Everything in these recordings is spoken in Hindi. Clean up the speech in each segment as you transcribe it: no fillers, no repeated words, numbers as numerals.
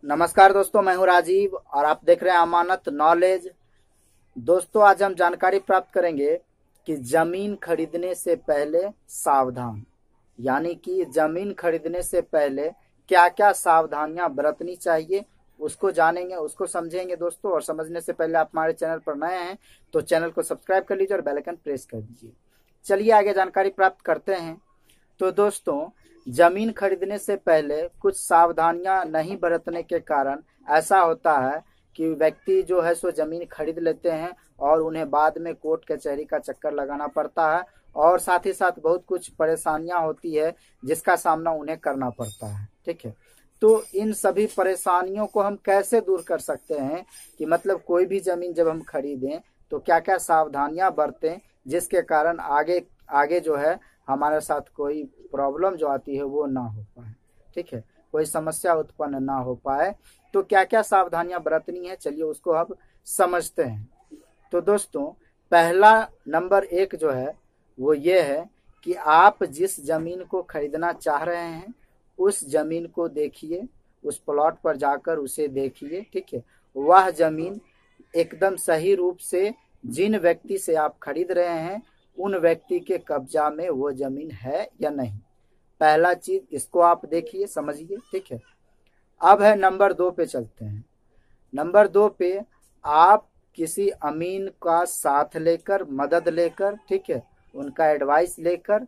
नमस्कार दोस्तों, मैं हूं राजीव और आप देख रहे हैं अमानत नॉलेज। दोस्तों, आज हम जानकारी प्राप्त करेंगे कि जमीन खरीदने से पहले सावधान, यानी कि जमीन खरीदने से पहले क्या क्या सावधानियां बरतनी चाहिए, उसको जानेंगे, उसको समझेंगे दोस्तों। और समझने से पहले आप हमारे चैनल पर नए हैं तो चैनल को सब्सक्राइब कर लीजिए और बेल आइकन प्रेस कर दीजिए। चलिए आगे जानकारी प्राप्त करते हैं। तो दोस्तों, जमीन खरीदने से पहले कुछ सावधानियां नहीं बरतने के कारण ऐसा होता है कि व्यक्ति जो है सो जमीन खरीद लेते हैं और उन्हें बाद में कोर्ट कचहरी का चक्कर लगाना पड़ता है और साथ ही साथ बहुत कुछ परेशानियां होती है जिसका सामना उन्हें करना पड़ता है। ठीक है, तो इन सभी परेशानियों को हम कैसे दूर कर सकते हैं कि मतलब कोई भी जमीन जब हम खरीदें तो क्या क्या सावधानियां बरतें जिसके कारण आगे आगे जो है हमारे साथ कोई प्रॉब्लम जो आती है वो ना हो पाए। ठीक है, कोई समस्या उत्पन्न ना हो पाए। तो क्या क्या सावधानियां बरतनी है, चलिए उसको अब समझते हैं। तो दोस्तों, पहला नंबर एक जो है वो ये है कि आप जिस जमीन को खरीदना चाह रहे हैं उस जमीन को देखिए, उस प्लॉट पर जाकर उसे देखिए। ठीक है, वह जमीन एकदम सही रूप से जिन व्यक्ति से आप खरीद रहे हैं उन व्यक्ति के कब्जा में वो जमीन है या नहीं। पहला चीज इसको आप देखिए, समझिए। ठीक है, अब है नंबर दो पे चलते हैं। नंबर दो पे आप किसी अमीन का साथ लेकर, मदद लेकर, ठीक है, उनका एडवाइस लेकर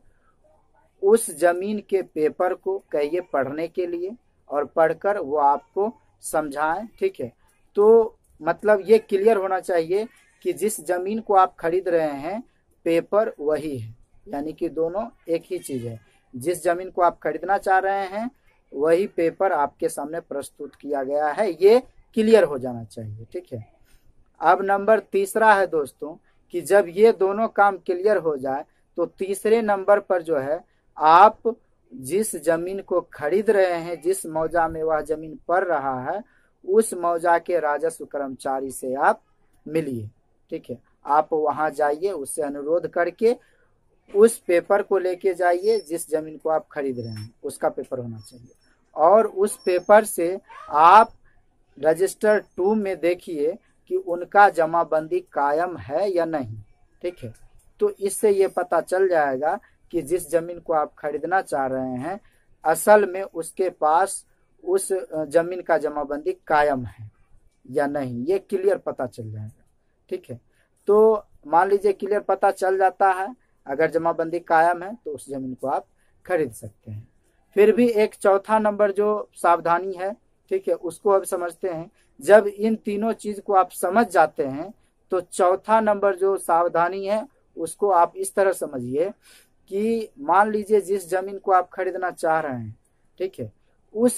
उस जमीन के पेपर को कहिए पढ़ने के लिए और पढ़कर वो आपको समझाएं। ठीक है, तो मतलब ये क्लियर होना चाहिए कि जिस जमीन को आप खरीद रहे हैं पेपर वही है, यानी कि दोनों एक ही चीज है। जिस जमीन को आप खरीदना चाह रहे हैं वही पेपर आपके सामने प्रस्तुत किया गया है, ये क्लियर हो जाना चाहिए। ठीक है, अब नंबर तीसरा है दोस्तों कि जब ये दोनों काम क्लियर हो जाए तो तीसरे नंबर पर जो है आप जिस जमीन को खरीद रहे हैं, जिस मौजा में वह जमीन पड़ रहा है, उस मौजा के राजस्व कर्मचारी से आप मिलिए। ठीक है, आप वहां जाइए, उससे अनुरोध करके उस पेपर को लेके जाइए। जिस जमीन को आप खरीद रहे हैं उसका पेपर होना चाहिए और उस पेपर से आप रजिस्टर 2 में देखिए कि उनका जमाबंदी कायम है या नहीं। ठीक है, तो इससे ये पता चल जाएगा कि जिस जमीन को आप खरीदना चाह रहे हैं असल में उसके पास उस जमीन का जमाबंदी कायम है या नहीं, ये क्लियर पता चल जाएगा। ठीक है, तो मान लीजिए क्लियर पता चल जाता है, अगर जमाबंदी कायम है तो उस जमीन को आप खरीद सकते हैं। फिर भी एक चौथा नंबर जो सावधानी है, ठीक है, उसको अब समझते हैं। जब इन तीनों चीज को आप समझ जाते हैं तो चौथा नंबर जो सावधानी है उसको आप इस तरह समझिए कि मान लीजिए जिस जमीन को आप खरीदना चाह रहे हैं, ठीक है, उस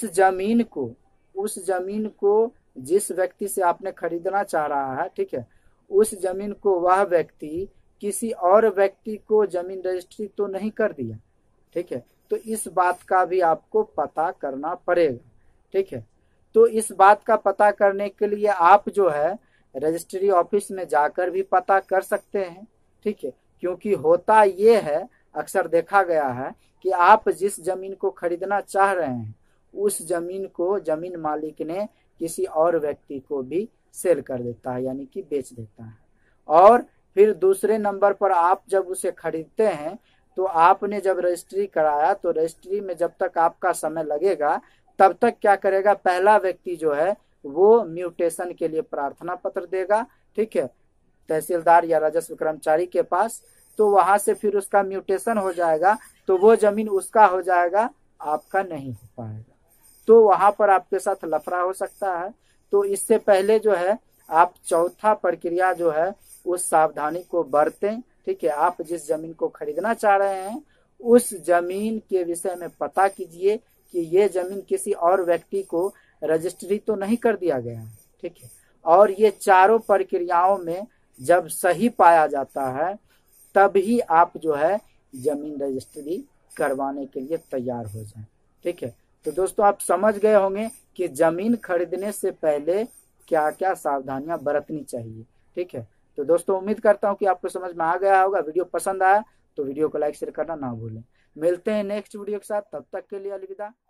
जमीन को जिस व्यक्ति से आपने खरीदना चाह रहा है, ठीक है, उस जमीन को वह व्यक्ति किसी और व्यक्ति को जमीन रजिस्ट्री तो नहीं कर दिया। ठीक है, तो इस बात का भी आपको पता करना पड़ेगा। ठीक है, तो इस बात का पता करने के लिए आप जो है रजिस्ट्री ऑफिस में जाकर भी पता कर सकते हैं। ठीक है, क्योंकि होता ये है, अक्सर देखा गया है कि आप जिस जमीन को खरीदना चाह रहे हैं उस जमीन को जमीन मालिक ने किसी और व्यक्ति को भी सेल कर देता है, यानी कि बेच देता है। और फिर दूसरे नंबर पर आप जब उसे खरीदते हैं तो आपने जब रजिस्ट्री कराया तो रजिस्ट्री में जब तक आपका समय लगेगा तब तक क्या करेगा, पहला व्यक्ति जो है वो म्यूटेशन के लिए प्रार्थना पत्र देगा। ठीक है, तहसीलदार या राजस्व कर्मचारी के पास, तो वहां से फिर उसका म्यूटेशन हो जाएगा तो वो जमीन उसका हो जाएगा, आपका नहीं हो पाएगा। तो वहां पर आपके साथ लफड़ा हो सकता है। तो इससे पहले जो है आप चौथा प्रक्रिया जो है उस सावधानी को बरतें। ठीक है, आप जिस जमीन को खरीदना चाह रहे हैं उस जमीन के विषय में पता कीजिए कि ये जमीन किसी और व्यक्ति को रजिस्ट्री तो नहीं कर दिया गया है। ठीक है, और ये चारों प्रक्रियाओं में जब सही पाया जाता है तभी आप जो है जमीन रजिस्ट्री करवाने के लिए तैयार हो जाएं। ठीक है, तो दोस्तों आप समझ गए होंगे कि जमीन खरीदने से पहले क्या क्या सावधानियां बरतनी चाहिए। ठीक है, तो दोस्तों उम्मीद करता हूं कि आपको समझ में आ गया होगा। वीडियो पसंद आया तो वीडियो को लाइक शेयर करना ना भूलें। मिलते हैं नेक्स्ट वीडियो के साथ, तब तक के लिए अलविदा।